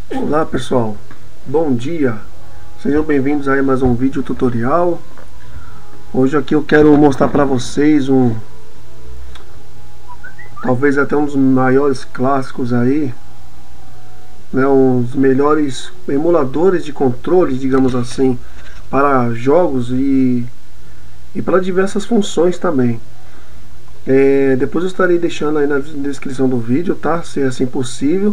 Olá pessoal, bom dia, sejam bem-vindos a mais um vídeo tutorial. Hoje aqui eu quero mostrar para vocês talvez até um dos maiores clássicos aí, né, uns melhores emuladores de controle, digamos assim, para jogos e para diversas funções também. Depois eu estarei deixando aí na descrição do vídeo, tá? Se é assim possível.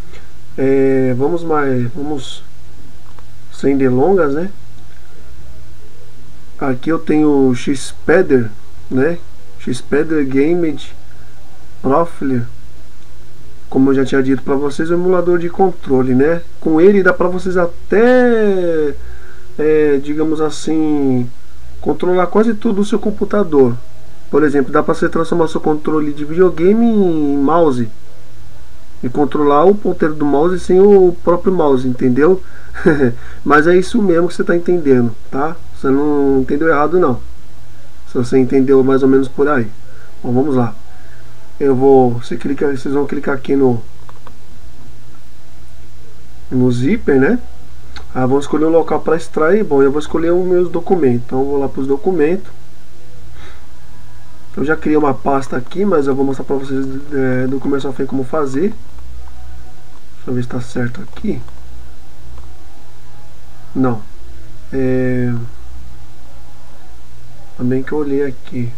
Vamos sem delongas, né? Aqui eu tenho o Xpeder, né? Xpeder Gaming Profiler. Como eu já tinha dito para vocês, é um emulador de controle, né? Com ele dá para vocês até, digamos assim, controlar quase tudo do seu computador. Por exemplo, dá para você transformar seu controle de videogame em mouse e controlar o ponteiro do mouse sem o próprio mouse, entendeu? Mas é isso mesmo que você está entendendo, tá? Você não entendeu errado não. Se você entendeu mais ou menos por aí. Bom, vamos lá. Vocês vão clicar aqui no zíper, né? Vamos escolher um local para extrair. Bom, eu vou escolher os meus documentos. Então eu vou lá para os documentos. Eu já criei uma pasta aqui, mas eu vou mostrar para vocês do começo ao fim como fazer. Deixa eu ver se está certo aqui. Não. Também que eu olhei aqui.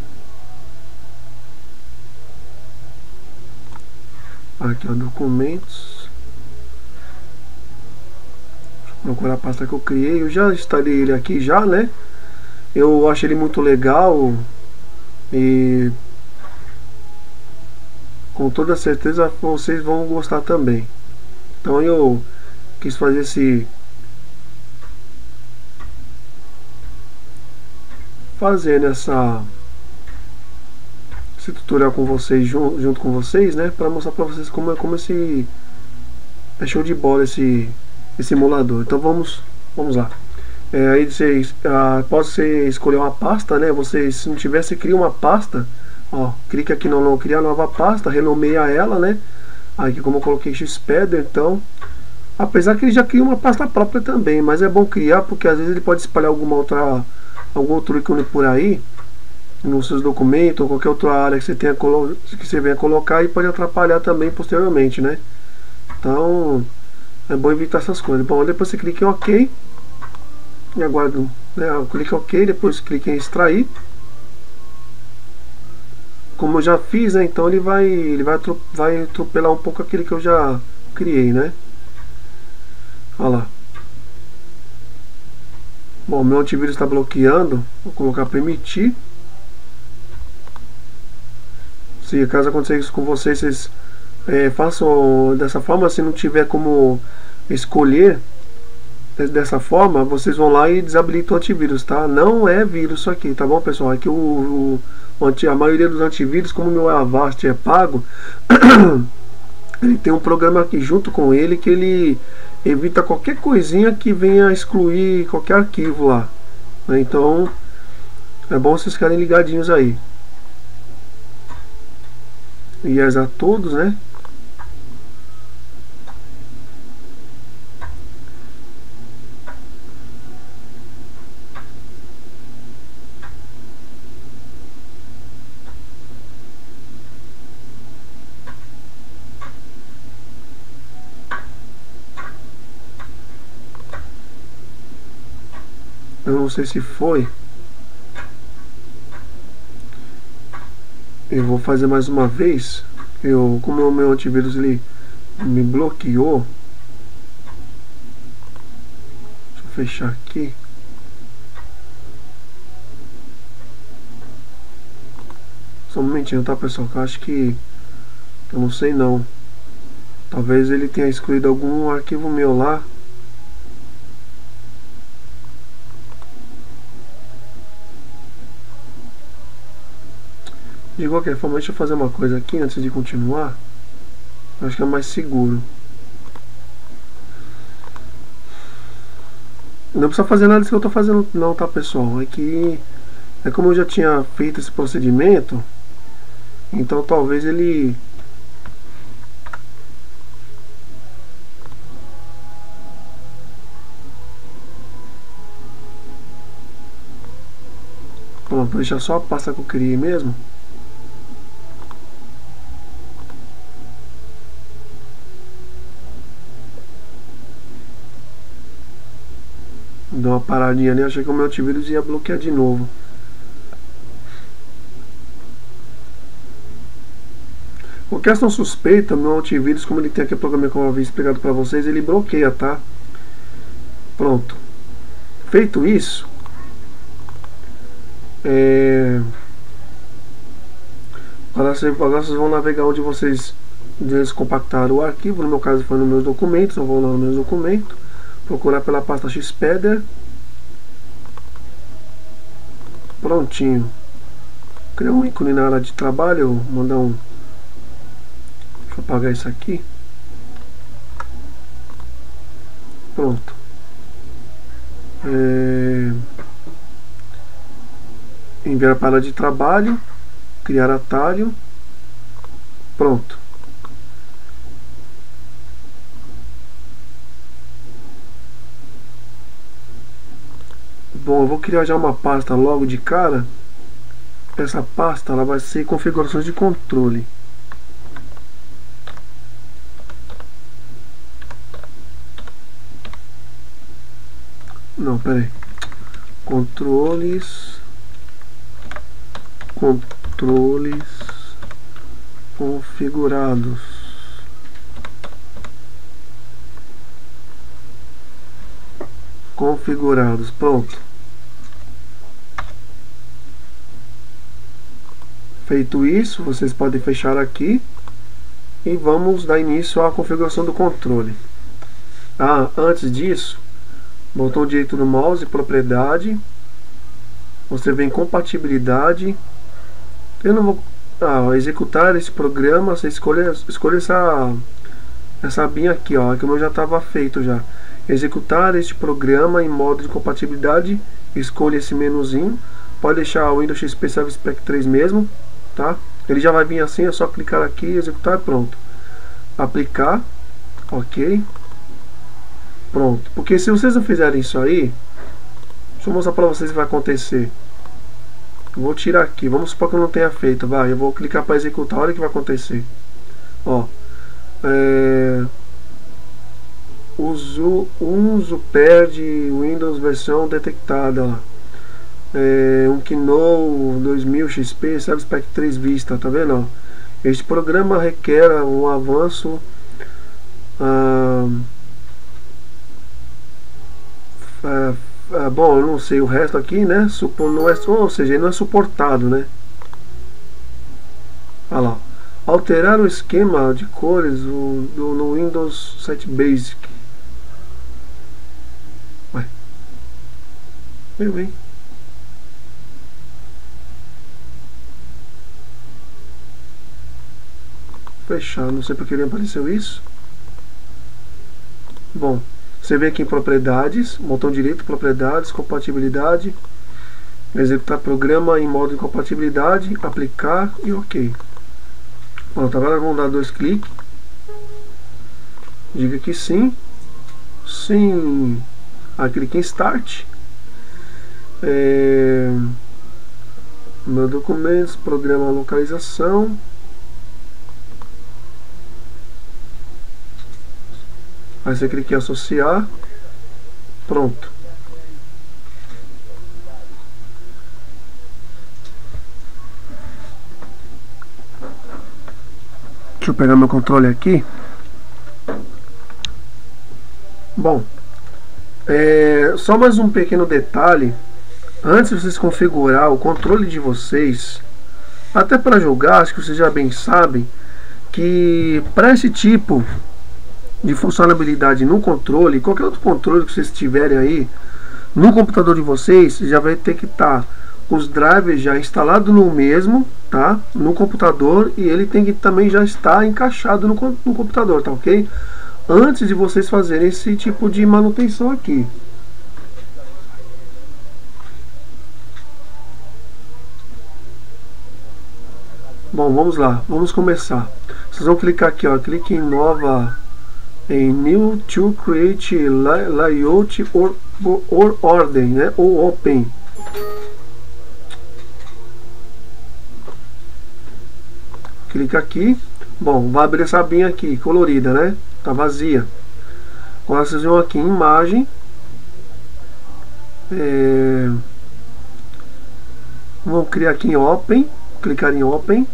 Aqui, ó, documentos. Deixa eu procurar a pasta que eu criei. Eu já instalei ele aqui já, né? Eu acho ele muito legal e com toda certeza vocês vão gostar também. Então eu quis fazer esse tutorial com vocês, junto com vocês, né, para mostrar para vocês como esse é show de bola esse emulador. Então vamos lá. Aí vocês pode ser escolher uma pasta, né? Se não tiver, você cria uma pasta. Ó, clica aqui no criar nova pasta, renomeia ela, né? Aqui como eu coloquei Xpeder, então, apesar que ele já cria uma pasta própria também, mas é bom criar porque às vezes ele pode espalhar algum outro ícone por aí nos seus documentos ou qualquer outra área que você venha colocar e pode atrapalhar também posteriormente, né? Então é bom evitar essas coisas. Bom, depois você clica em OK e aguardo, né? Clica em OK, depois clica em extrair. Como eu já fiz, né? Então ele vai atropelar um pouco aquele que eu já criei, né? Olha lá. Bom, meu antivírus está bloqueando. Vou colocar permitir. Se caso aconteça isso com vocês façam dessa forma. Se não tiver como escolher dessa forma, vocês vão lá e desabilitam o antivírus, tá? Não é vírus isso aqui, tá bom, pessoal? Aqui a maioria dos antivírus, como o meu Avast é pago, ele tem um programa aqui junto com ele que ele evita qualquer coisinha que venha excluir qualquer arquivo lá, né? Então é bom vocês ficarem ligadinhos aí. Yes a todos, né? Eu não sei se foi. Eu vou fazer mais uma vez. Como o meu antivírus ele me bloqueou. Deixa eu fechar aqui. Só um momentinho, tá, pessoal? Que eu acho que eu não sei não. Talvez ele tenha excluído algum arquivo meu lá. De qualquer forma, deixa eu fazer uma coisa aqui antes de continuar. Acho que é mais seguro. Não precisa fazer nada disso que eu estou fazendo não, tá, pessoal? É como eu já tinha feito esse procedimento, então talvez ele Pronto, vou deixar só a pasta que eu criei mesmo. Dou uma paradinha ali, achei que o meu antivírus ia bloquear de novo. Por questão suspeita, meu antivírus, como ele tem aqui o programa que eu havia explicado para vocês, ele bloqueia, tá? Pronto. Feito isso, agora vocês vão navegar onde vocês descompactaram o arquivo. No meu caso foi nos meus documentos, eu vou lá nos meus documentos, procurar pela pasta Xpeder. Prontinho. Criar um ícone na área de trabalho, mandar um... Deixa eu apagar isso aqui. Pronto. Enviar para a área de trabalho, criar atalho. Pronto. Bom, eu vou criar já uma pasta logo de cara. Essa pasta ela vai ser configurações de controle. Não, peraí. Controles configurados. Pronto. Feito isso, vocês podem fechar aqui e vamos dar início à configuração do controle. Antes disso, botão direito do mouse, propriedade, você vem em compatibilidade. Eu não vou executar esse programa. Você escolhe essa abinha aqui, ó, que o meu já estava feito já. Executar este programa em modo de compatibilidade. Escolha esse menuzinho. Pode deixar o Windows XP Service Pack 3 mesmo, tá? Ele já vai vir assim, é só clicar aqui, executar, pronto. Aplicar, ok. Pronto, porque se vocês não fizerem isso aí, deixa eu mostrar para vocês o que vai acontecer. Eu vou tirar aqui, vamos supor que eu não tenha feito, eu vou clicar para executar, olha o que vai acontecer. Ó, uso perde Windows versão detectada, ó. Um Kino 2000 XP Service Pack 3 Vista, tá vendo? Ó? Este programa requer um avanço bom, eu não sei o resto aqui, né? Não é, ou seja, ele não é suportado, né? Olha lá. Alterar o esquema de cores no Windows 7 Basic. Ué. Meu bem. Fechar, não sei porque ele apareceu isso. Bom, você vem aqui em propriedades, botão direito, propriedades, compatibilidade, executar programa em modo de compatibilidade, aplicar e ok. Pronto, agora vamos dar 2 cliques. Diga que sim. Sim. Aí clique em Start. Meu documentos, programa localização. Aí você clica em associar. Pronto. Deixa eu pegar meu controle aqui. Bom, só mais um pequeno detalhe. Antes de vocês configurar o controle de vocês, até para jogar, acho que vocês já bem sabem que para esse tipo de funcionalidade no controle, qualquer outro controle que vocês tiverem aí no computador de vocês, já vai ter que estar os drivers já instalados no mesmo, tá? No computador, e ele tem que também já estar encaixado no computador, tá ok? Antes de vocês fazerem esse tipo de manutenção aqui. Bom, vamos lá, vamos começar. Vocês vão clicar aqui, ó, clique em nova, em New to Create Layout or Order, né? Ou Open. Clica aqui. Bom, vai abrir essa abinha aqui, colorida, né? Tá vazia. Agora vocês vão aqui em imagem. Vão criar aqui em Open. Clicar em Open.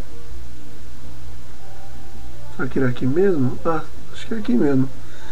Aqui mesmo? Ah, acho que é aqui mesmo.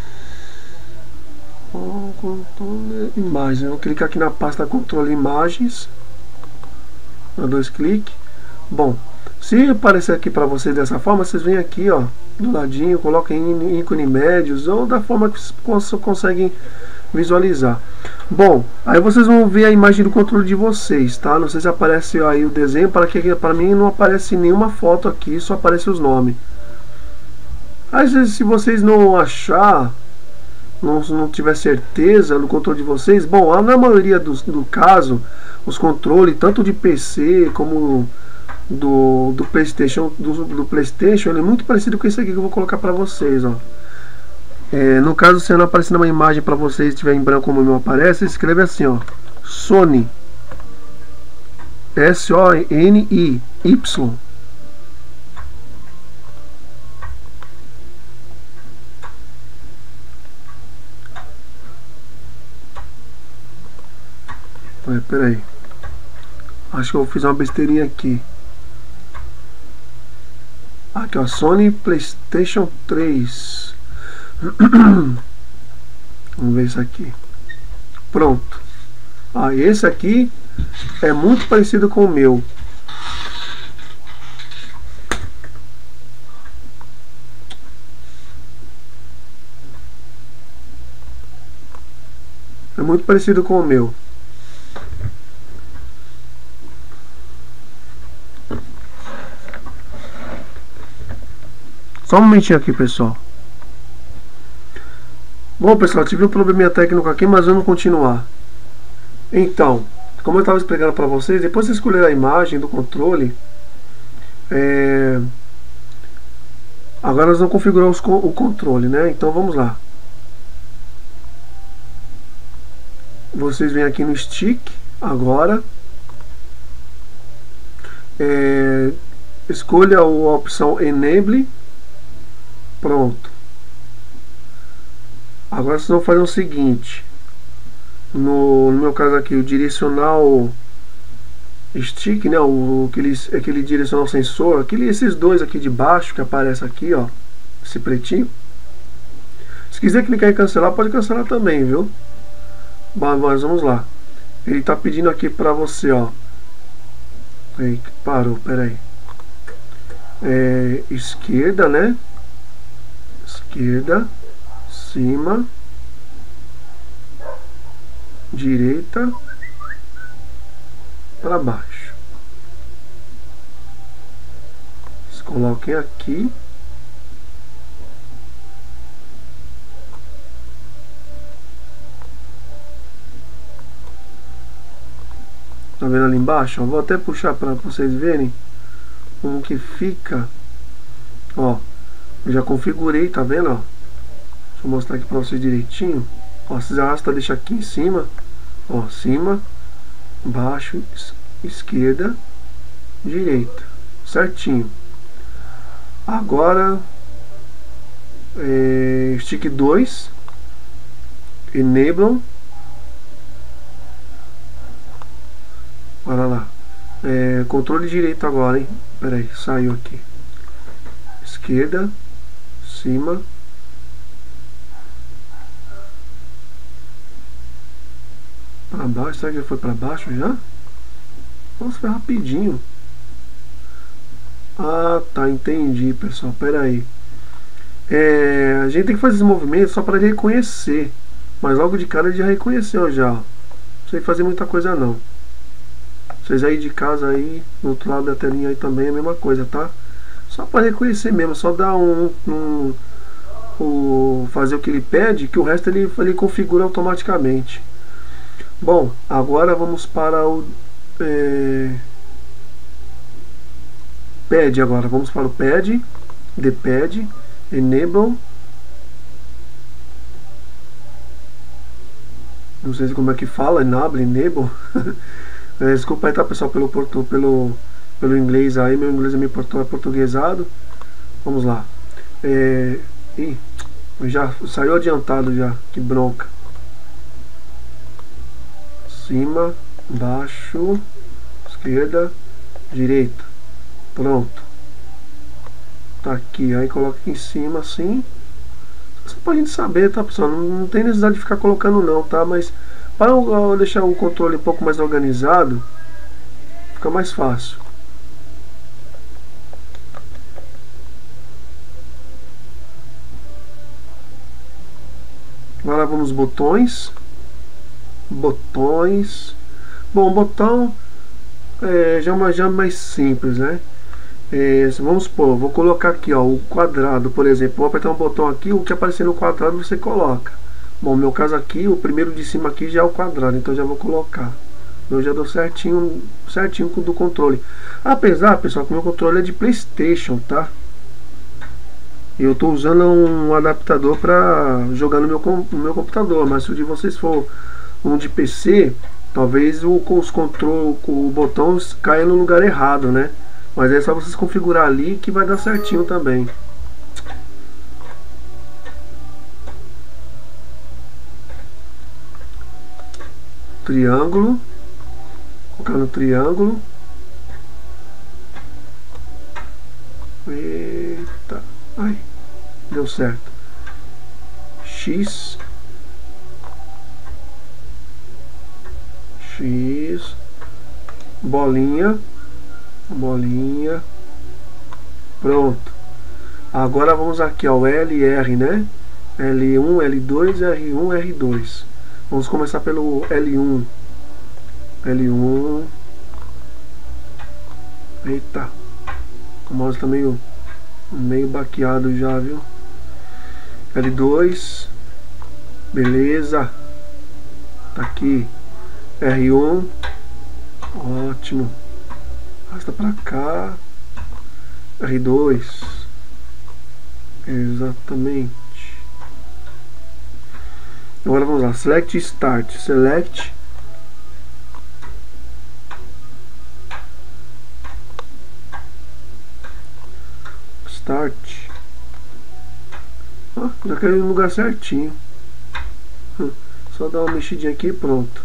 Controle imagens. Vou clicar aqui na pasta controle imagens. Dá 2 cliques. Bom, se aparecer aqui para vocês dessa forma, vocês vêm aqui, ó, do ladinho, coloquem ícone médios ou da forma que vocês conseguem visualizar. Bom, aí vocês vão ver a imagem do controle de vocês, tá? Não sei se aparece aí o desenho, para mim não aparece nenhuma foto aqui, só aparece os nomes. Às vezes, se vocês não achar, não tiver certeza no controle de vocês, bom, na maioria do caso, os controles, tanto de PC como do PlayStation, ele é muito parecido com esse aqui que eu vou colocar para vocês, ó. No caso, se não aparecer uma imagem para vocês, estiver em branco como o meu aparece, escreve assim, ó, Sony, SONIY. Peraí, acho que eu fiz uma besteirinha aqui. Aqui, ó, Sony PlayStation 3. Vamos ver isso aqui. Pronto. Esse aqui é muito parecido com o meu. É muito parecido com o meu. Só um momentinho aqui, pessoal. Bom, pessoal, tive um probleminha técnico aqui, mas vamos continuar. Então, como eu estava explicando para vocês, depois de escolher a imagem do controle, agora nós vamos configurar o controle, né? Então vamos lá. Vocês vêm aqui no stick agora. Escolha a opção Enable. Pronto. Agora vocês vão fazer o seguinte. No meu caso aqui, o direcional stick, né? Aquele direcional sensor, esses dois aqui de baixo que aparece aqui, ó, esse pretinho. Se quiser clicar em cancelar, pode cancelar também, viu? Mas vamos lá. Ele está pedindo aqui para você, ó. Parou, peraí. Esquerda, né? Esquerda, cima, direita, para baixo. Vocês coloquem aqui. Tá vendo ali embaixo? Eu vou até puxar para vocês verem como que fica. Ó, eu já configurei, tá vendo? Ó, deixa eu mostrar aqui para vocês direitinho. Ó, vocês arrastam, deixa aqui em cima. Ó, cima, baixo, esquerda, direita, certinho. Agora, stick 2, enable. Olha lá. Controle direito agora, hein? Pera aí, saiu aqui. Esquerda, cima, para baixo. Será que foi para baixo já? Nossa, foi rapidinho. Ah, tá, entendi, pessoal. Pera aí. A gente tem que fazer esse movimento só para ele reconhecer. Mas logo de cara ele já reconheceu já. Não sei fazer muita coisa não. Vocês aí de casa aí, no outro lado da telinha aí também é a mesma coisa, tá? Só para reconhecer mesmo, só dar fazer o que ele pede, que o resto ele configura automaticamente. Bom, agora vamos para o pad agora. Vamos para o pad, the pad, enable. Não sei como é que fala, enable. Desculpa aí, tá, pessoal, pelo pelo inglês aí, meu inglês é meio portuguesado. Vamos lá. Ih, já saiu adiantado já, que bronca. Cima, baixo, esquerda, direita. Pronto. Tá aqui, aí coloca aqui em cima assim. Só pra gente saber, tá, pessoal? Não tem necessidade de ficar colocando não, tá? Mas para eu deixar o controle um pouco mais organizado, fica mais fácil. Agora vamos botões. Botões. Bom, botão já é mais simples, né? Vamos supor, vou colocar aqui, ó, o quadrado, por exemplo. Vou apertar um botão aqui, o que aparecer no quadrado você coloca. Bom, no meu caso aqui, o primeiro de cima aqui já é o quadrado, então já vou colocar. Eu já dou certinho do controle. Apesar, pessoal, que o meu controle é de PlayStation, tá? Eu estou usando um adaptador para jogar no meu computador, mas se o de vocês for um de PC, talvez o botão caia no lugar errado, né? Mas é só vocês configurar ali que vai dar certinho também. Triângulo. Colocar no triângulo. Eita. Ai. Deu certo. X. X. Bolinha. Bolinha. Pronto. Agora vamos aqui ao LR, né? L1, L2, R1, R2. Vamos começar pelo L1. L1. Eita. O mouse tá meio baqueado já, viu? L2. Beleza. Tá aqui. R1. Ótimo. Arrasta pra cá. R2. Exatamente. Agora vamos lá. Select Start. Select. Start. Já caiu no lugar certinho. Só dar uma mexidinha aqui e pronto.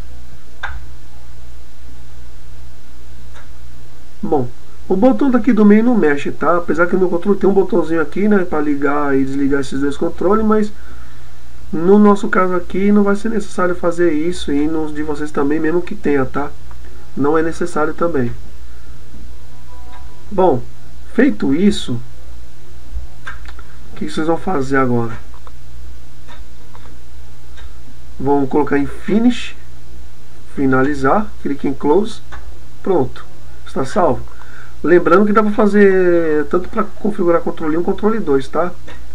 Bom, o botão daqui do meio não mexe, tá? Apesar que no meu controle tem um botãozinho aqui, né, para ligar e desligar esses dois controles, mas no nosso caso aqui não vai ser necessário fazer isso, e nos de vocês também, mesmo que tenha, tá? Não é necessário também. Bom, feito isso, o que vocês vão fazer agora? Vão colocar em Finish, finalizar, clique em Close, pronto, está salvo. Lembrando que dá para fazer tanto para configurar controle 1 e controle 2, tá?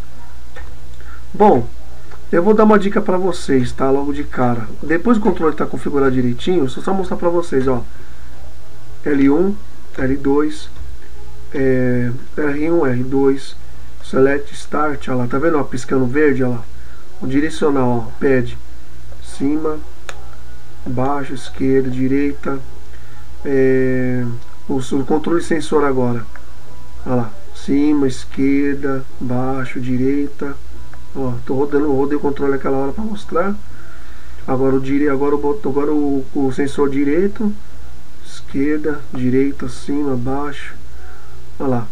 Bom, eu vou dar uma dica para vocês, tá? Logo de cara. Depois do controle estar configurado direitinho, só mostrar para vocês, ó. L1, L2, R1, R2, Select Start, ó lá, tá vendo? Ó, piscando verde, ó lá. O direcional, ó, pad, cima, baixo, esquerda, direita. O controle sensor agora, olha lá, cima, esquerda, baixo, direita. Ó, rodei o controle aquela hora para mostrar. Agora o sensor direito, esquerda, direita, cima, baixo. Olha lá,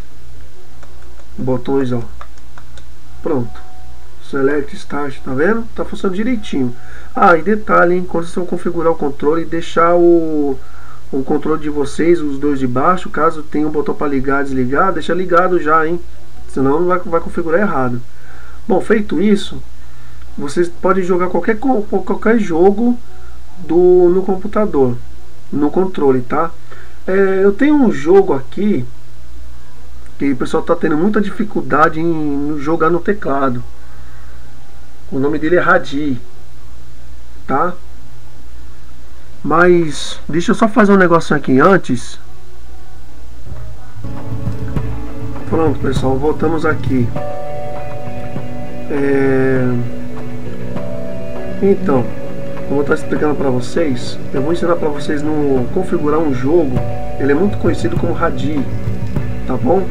botões, ó. Pronto. Select Start, tá vendo? Tá funcionando direitinho. E detalhe, hein? Quando vocês vão configurar o controle, deixar o controle de vocês, os dois de baixo, caso tenha um botão para ligar, desligar, deixa ligado já, hein? Senão não vai configurar errado. Bom, feito isso, vocês podem jogar qualquer jogo no computador, no controle, tá? Eu tenho um jogo aqui que o pessoal tá tendo muita dificuldade em jogar no teclado. O nome dele é Radi, tá? Mas deixa eu só fazer um negocinho aqui antes. Pronto, pessoal, voltamos aqui. Então, vou estar explicando para vocês. Eu vou ensinar para vocês no configurar um jogo. Ele é muito conhecido como RADI, tá bom?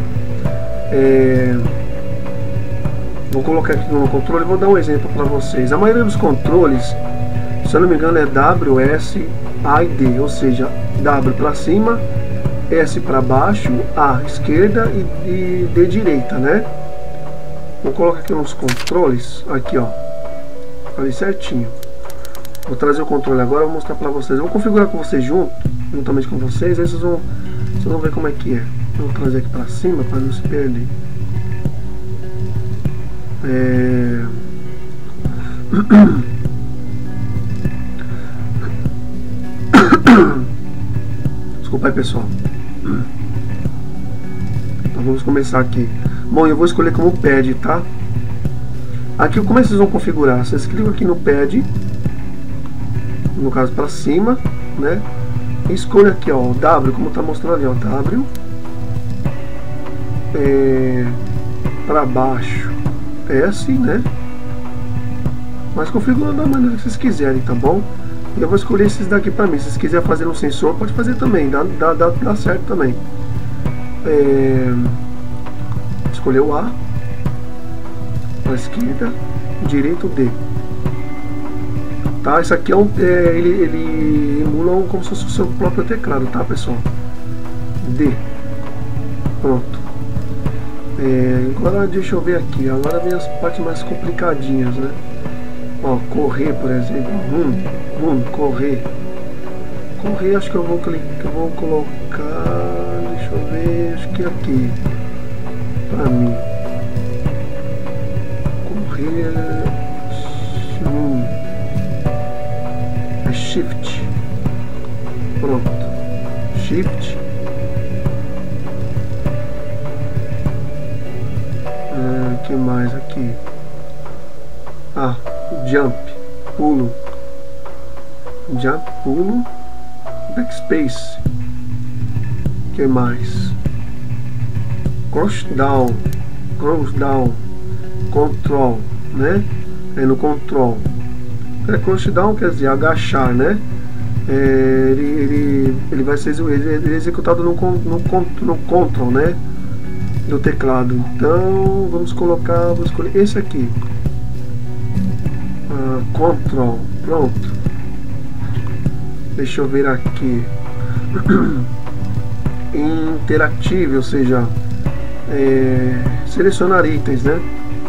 Vou colocar aqui no controle, vou dar um exemplo para vocês. A maioria dos controles, se eu não me engano, é W, S, A e D, ou seja, W para cima, S para baixo, A esquerda e D direita, né? Vou colocar aqui nos controles, aqui ó, ali certinho. Vou trazer o controle agora, vou mostrar para vocês. Eu vou configurar com vocês juntamente com vocês, aí vocês vão ver como é que é. Vou trazer aqui para cima para não se perder. Desculpa aí, pessoal. Então vamos começar aqui. Bom, eu vou escolher como pad, tá? Aqui como é que vocês vão configurar? Vocês clicam aqui no pad, no caso para cima, né? E escolha aqui, ó, o W, como tá mostrando ali, ó, W. Para baixo, S, né? Mas configura da maneira que vocês quiserem, tá bom? Eu vou escolher esses daqui pra mim. Se vocês quiserem fazer um sensor, pode fazer também, dá certo também. Escolher o A, a esquerda, direito D. Tá? Isso aqui é ele emula como se fosse o seu próprio teclado, tá, pessoal? D. Pronto. Agora deixa eu ver aqui. Agora vem as partes mais complicadinhas, né? Ó, correr, por exemplo. Correr. Correr, acho que eu vou colocar. Deixa eu ver, acho que aqui. Pra mim. Correr. É Shift. Pronto. Shift. Que mais aqui? Ah, jump, pulo. Jump, pulo. Backspace. Que mais? Crouch down. Control, né? É no control. Crouch down quer dizer agachar, né? Ele vai ser executado no control, né? Do teclado. Então vamos colocar, vou escolher esse aqui. Control, pronto. Deixa eu ver aqui. Interactive, ou seja, selecionar itens, né?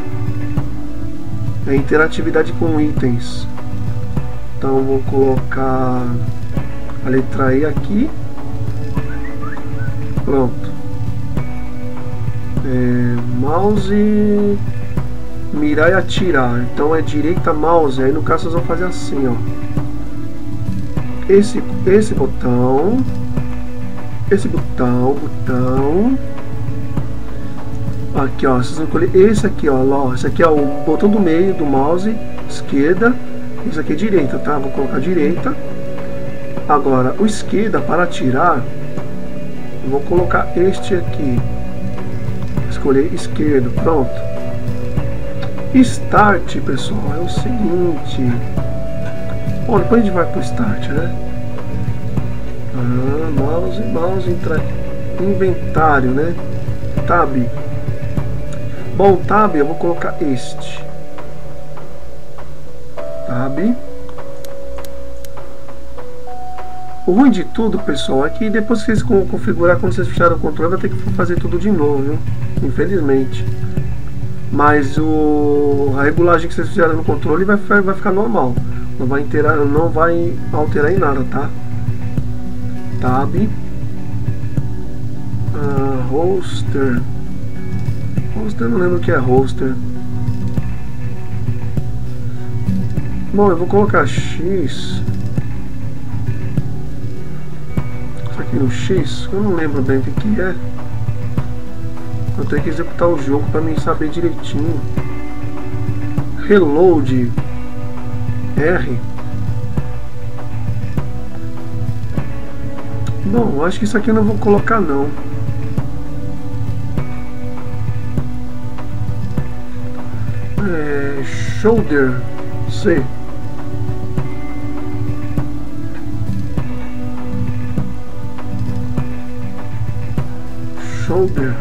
Interatividade com itens. Então vou colocar a letra E aqui. Pronto. Mouse, mirar e atirar. Então é direita mouse. Aí no caso vocês vão fazer assim, ó. Esse botão. Aqui, ó. Vocês vão escolher esse aqui, ó. Esse aqui é o botão do meio do mouse, esquerda. Isso aqui é direita, tá? Vou colocar direita. Agora, o esquerda para atirar, eu vou colocar este aqui. Escolher esquerdo, pronto. Start, pessoal, é o seguinte. Bom, depois a gente vai pro Start, né? Mouse, inventário, né? Tab. Bom, Tab, eu vou colocar este. Tab. O ruim de tudo, pessoal, é que depois que vocês configurar, quando vocês fecharem o controle, vai ter que fazer tudo de novo, viu? Infelizmente. Mas a regulagem que vocês fizeram no controle vai ficar normal. Não vai alterar em nada, tá? Tab. Roster. Roster, não lembro o que é roster. Bom, eu vou colocar X. Aqui no X, eu não lembro bem o que é. Eu tenho que executar o jogo para mim saber direitinho. Reload R. Bom, acho que isso aqui eu não vou colocar não. Shoulder C. Shoulder.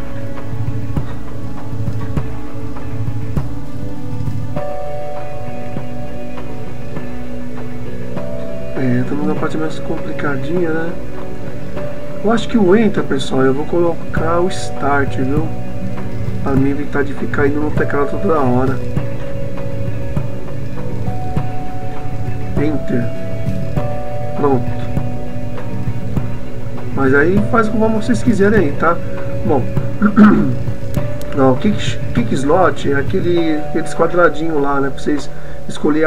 Estamos na parte mais complicadinha, né? Eu acho que o Enter, pessoal, eu vou colocar o Start, viu? Pra mim evitar de ficar indo no teclado toda hora. Enter. Pronto. Mas aí faz como vocês quiserem aí, tá? Bom. Não, o Kick Slot é aqueles quadradinhos lá, né? Pra vocês escolher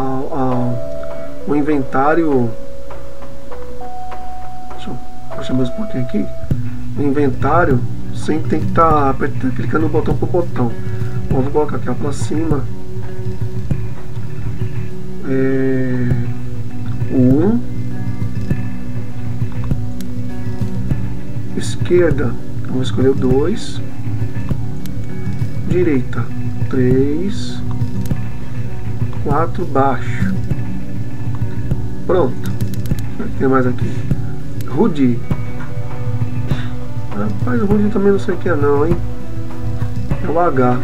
o inventário. Deixa eu baixar mais um pouquinho aqui. O inventário sem ter que estar clicando botão por botão. Bom, vou colocar aqui ó, pra cima. O 1. Esquerda, vou escolher o 2. Direita, 3. 4, baixo. Pronto. O que tem mais aqui? Rudy. Rapaz, o Rudy também não sei o que é não, hein? É o H.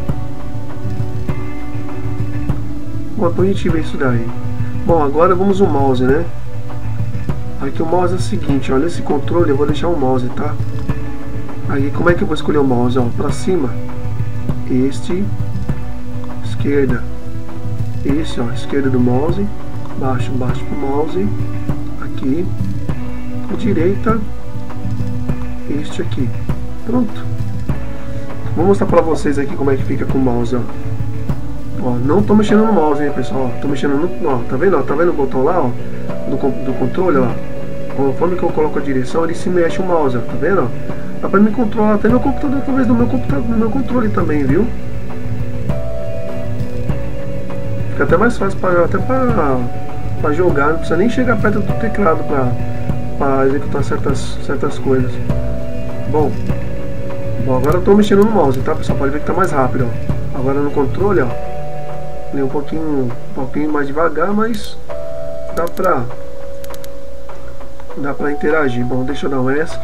Bom, depois a gente vê isso daí. Bom, agora vamos o mouse, né? Aqui o mouse é o seguinte, ó, nesse controle eu vou deixar o mouse, tá? Aí como é que eu vou escolher o mouse? Ó, pra cima, este, esquerda, esse, ó, esquerda do mouse, baixo pro mouse, aqui, a direita, este aqui. Pronto. Vou mostrar pra vocês aqui como é que fica com o mouse, ó. Ó, não tô mexendo no mouse, hein, pessoal, ó, tô mexendo no, ó, tá vendo, ó, tá vendo o botão lá, ó, do controle, ó. Conforme que eu coloco a direção, ele se mexe o mouse, ó, tá vendo? Dá pra me controlar até meu computador, talvez no meu computador, no meu controle também, viu? Fica até mais fácil pra jogar, não precisa nem chegar perto do teclado pra executar certas coisas. Bom, agora eu tô mexendo no mouse, tá, pessoal? Pode ver que tá mais rápido, ó. Agora no controle, ó, ele é um pouquinho mais devagar, mas dá pra interagir. Bom, deixa eu dar um ESC.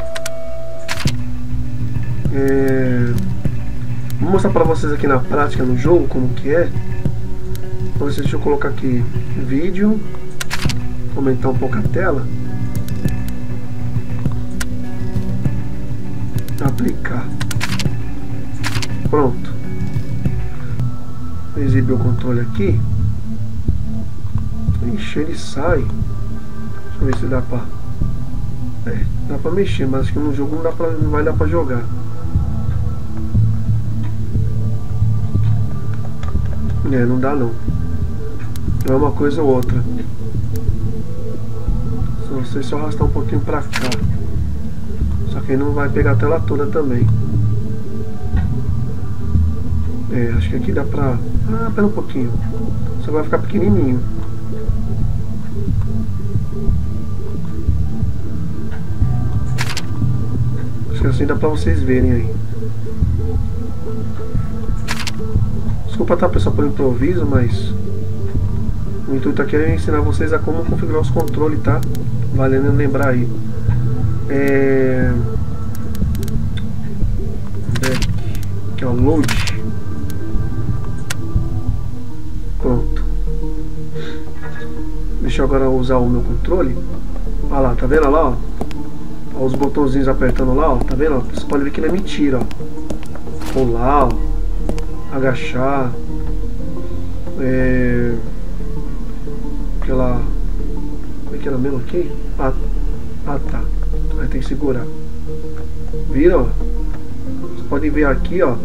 Vou mostrar pra vocês aqui na prática, no jogo, como que é. Deixa eu colocar aqui vídeo, aumentar um pouco a tela, aplicar, pronto. Exibir o controle aqui. Ixi, ele sai. Deixa eu ver se dá pra... dá pra mexer, mas acho que no jogo não vai dar pra jogar. Não dá não. É uma coisa ou outra. Não sei se eu arrastar um pouquinho pra cá. Só que aí não vai pegar a tela toda também. Acho que aqui dá pra... pera um pouquinho. Só vai ficar pequenininho. Acho que assim dá pra vocês verem aí. Desculpa, tá, pessoal, por improviso, mas o intuito aqui é ensinar vocês a como configurar os controles, tá? Valendo lembrar aí. Aqui, ó, load. Pronto. Deixa eu agora usar o meu controle. Olha lá, tá vendo lá, ó? Ó, os botãozinhos apertando lá, ó. Tá vendo? Ó? Você pode ver que ele é mentira, ó. Pular, ó. Agachar. Aquela... Como é que era mesmo aqui? Tá. Aí tem que segurar. Viram? Você pode ver aqui, ó.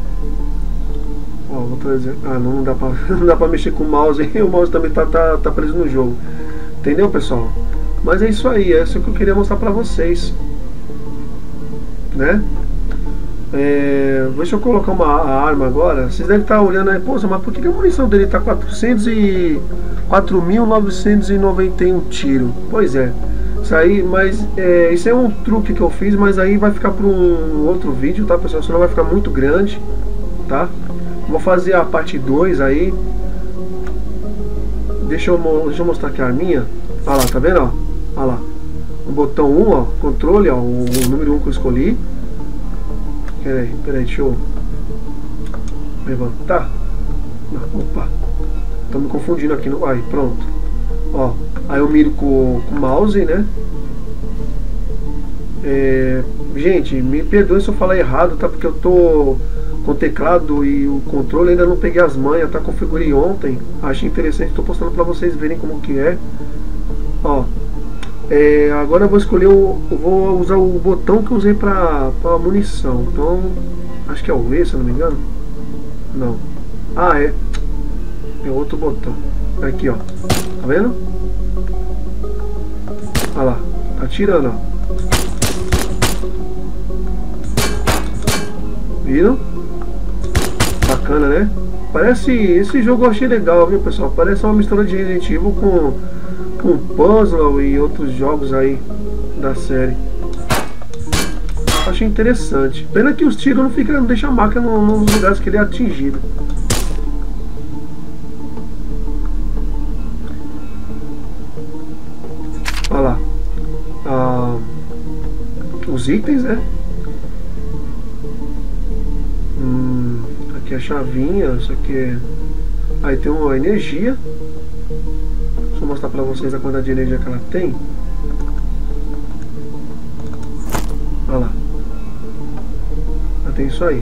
Ó, vou trazer. Não dá pra, não dá pra mexer com o mouse. O mouse também tá preso no jogo. Entendeu, pessoal? Mas é isso aí. É isso que eu queria mostrar pra vocês. Né? Deixa eu colocar uma arma agora. Vocês devem estar olhando aí, poxa, mas por que a munição dele está 4.991 tiro? Pois é, isso aí, mas isso é um truque que eu fiz, mas aí vai ficar para um outro vídeo, tá, pessoal? Senão vai ficar muito grande, tá? Vou fazer a parte 2 aí. Deixa eu mostrar aqui a arminha. Olha lá, tá vendo? Ó? Olha lá, o botão 1, ó, controle, ó, o número 1 que eu escolhi. Peraí, deixa eu levantar. Não, opa, tô me confundindo aqui no... Aí, pronto. Ó, aí eu miro com o mouse, né? Gente, me perdoe se eu falar errado, tá? Porque eu tô com o teclado e o controle, ainda não peguei as manhas, tá? Configurei ontem, achei interessante, tô postando pra vocês verem como que é. Ó, agora eu vou escolher vou usar o botão que eu usei pra munição. Então, acho que é o E, se eu não me engano. Não. Ah, é outro botão. Aqui, ó. Tá vendo? Olha lá. Tá tirando, ó. Viram? Bacana, né? Parece... Esse jogo eu achei legal, viu, pessoal? Parece uma mistura de Resident Evil com puzzle e outros jogos aí da série. Achei interessante. Pena que os tiros não deixam a marca nos lugares que ele é atingido. Olha lá. Os itens, né? Aqui é a chavinha. Isso aqui é... Aí tem uma energia. Deixa eu mostrar pra vocês a quantidade de energia que ela tem. Olha lá. Ela tem isso aí.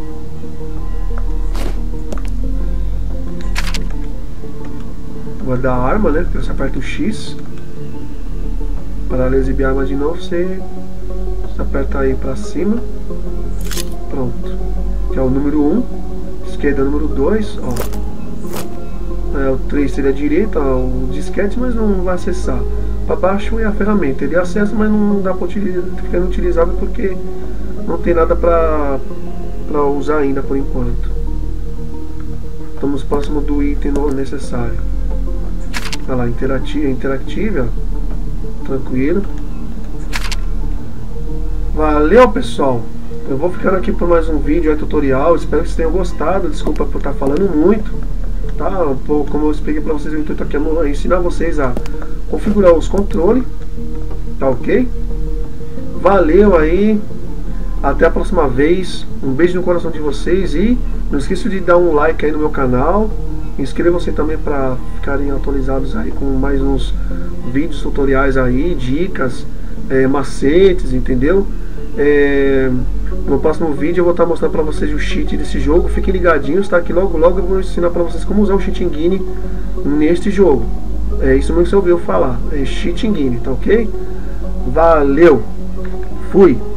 Guardar a arma, né? Você aperta o X. Para exibir a arma de novo, você aperta aí pra cima. Pronto. Que é o número 1. Esquerda é o número 2. Ó. O 3 seria a direita, ó, o disquete, mas não vai acessar. Para baixo é a ferramenta. Ele acessa, mas não dá para utilizar, fica inutilizável porque não tem nada para usar ainda por enquanto. Estamos próximo do item necessário. Olha lá, interativa. Tranquilo. Valeu, pessoal. Eu vou ficando aqui por mais um vídeo tutorial. Espero que vocês tenham gostado. Desculpa por estar falando muito, tá? Como eu expliquei para vocês, o intuito aqui é ensinar vocês a configurar os controles, tá ok? Valeu aí. Até a próxima vez. Um beijo no coração de vocês e não esqueça de dar um like aí no meu canal. Inscrevam-se também para ficarem atualizados aí com mais uns vídeos tutoriais aí, dicas, macetes, entendeu? No próximo vídeo eu vou estar mostrando para vocês o cheat desse jogo. Fiquem ligadinhos, tá? Que logo eu vou ensinar para vocês como usar o Cheat Engine neste jogo. É isso mesmo que você ouviu falar, é Cheat Engine, tá ok? Valeu, fui!